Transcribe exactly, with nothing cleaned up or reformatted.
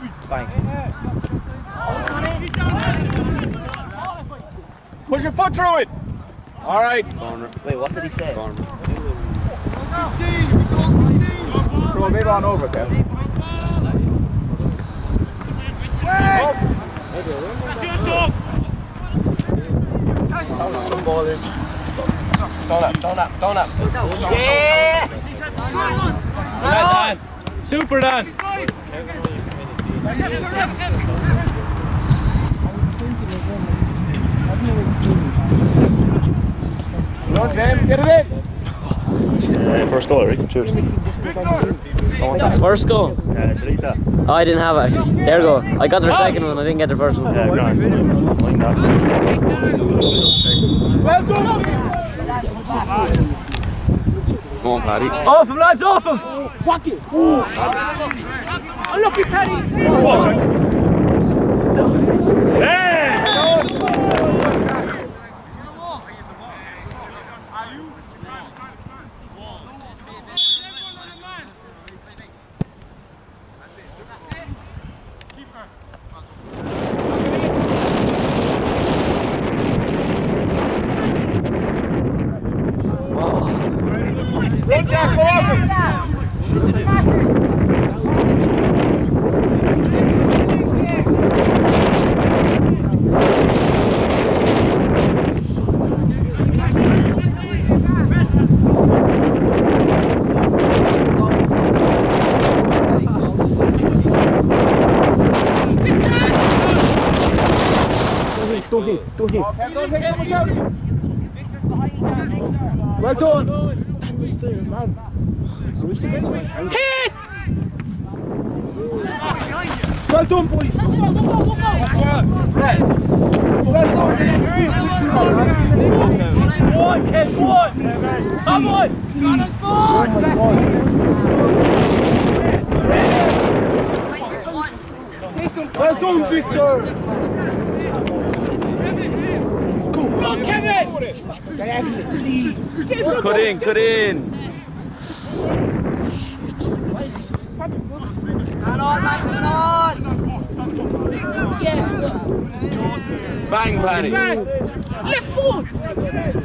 Bang. Push your foot through it. All right. Corner. Wait, what did he say? Corner. Throw a bit on over, Kev. That was some ball in. Don't up, don't up, don't up. Yeah! Dan. Super, Dan. Come on, James, get it in. Uh, first goal, Rick. Cheers. First goal? Yeah, delete that. Oh, I didn't have it actually. There we go. I got their second one, I didn't get their first one. Yeah, grand. Like that. Well done. Come on, Paddy. Off him, lads, off him! Whack it. Oh, lucky Paddy. Hey! Don't hit, don't hit. Okay, don't hit so much out. Well done. That was there, man. I wish they could see my hand. Hit! Well done, boys. Go for, go for, go for. Right. Well done. One, kid, one! Come on! Got us Oh my God. Well done, Victor. Go on, Kevin. Cut in, cut in! Man on, man on! Bang, Paddy! Left foot.